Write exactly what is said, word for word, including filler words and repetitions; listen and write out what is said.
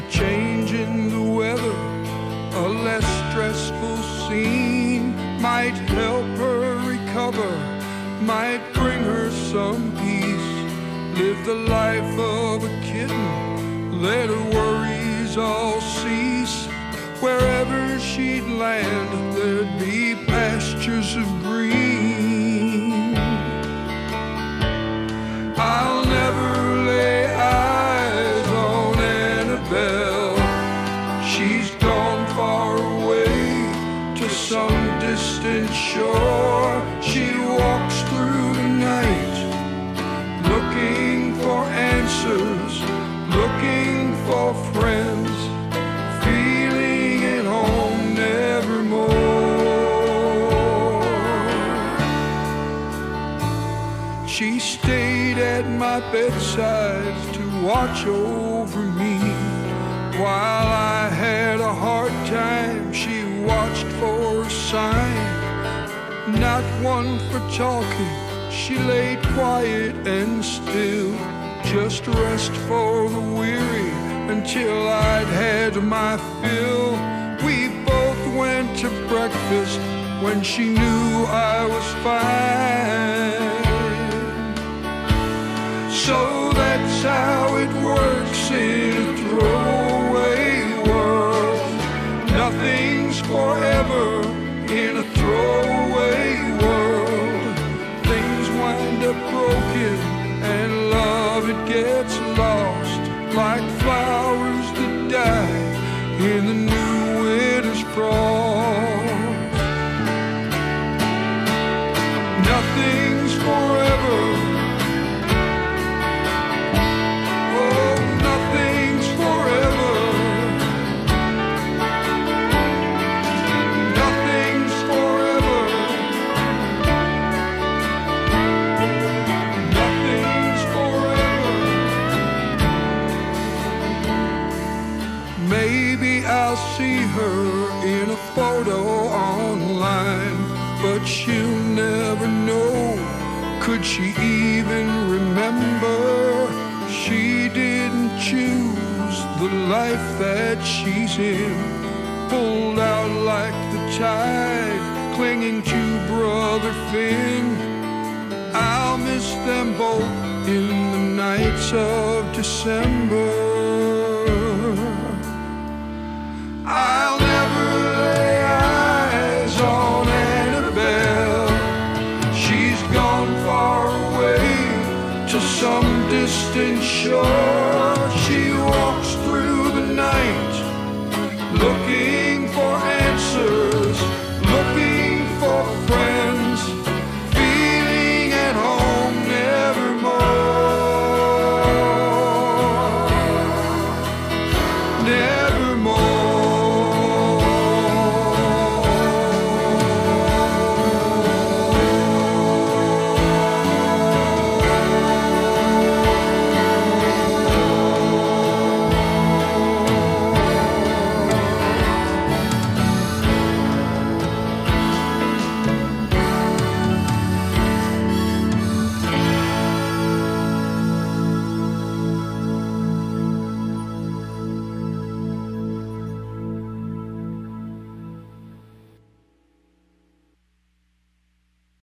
a change in the weather, a less stressful scene might help her recover, might bring her some peace. Live the life of a kitten, let her worries all cease. Wherever she'd land, there'd be pastures of green. I'll never lay eyes on Annabelle. She's gone far away to some distant shore. She walks through the night, looking for answers, looking for friends, feeling at home nevermore. She stayed at my bedside to watch over me. While I had a hard time, she watched for a sign. Not one for talking, she laid quiet and still, just rest for the weary until I'd had my fill. We both went to breakfast when she knew I was fine. So that's how it works in a throwaway world. Nothing's forever in a throwaway world. Things wind up broken and love, it gets lost like flowers that die in the new winter's frost. Nothing's forever. Oh, nothing's forever. Nothing's forever. Nothing's forever. Maybe I'll see her in a photo online, but she'll never know. Could she even remember? She didn't choose the life that she's in, pulled out like the tide, clinging to Brother Finn. I'll miss them both in the nights of December. I'll never lay eyes on Annabelle. She's gone far away to some distant shore.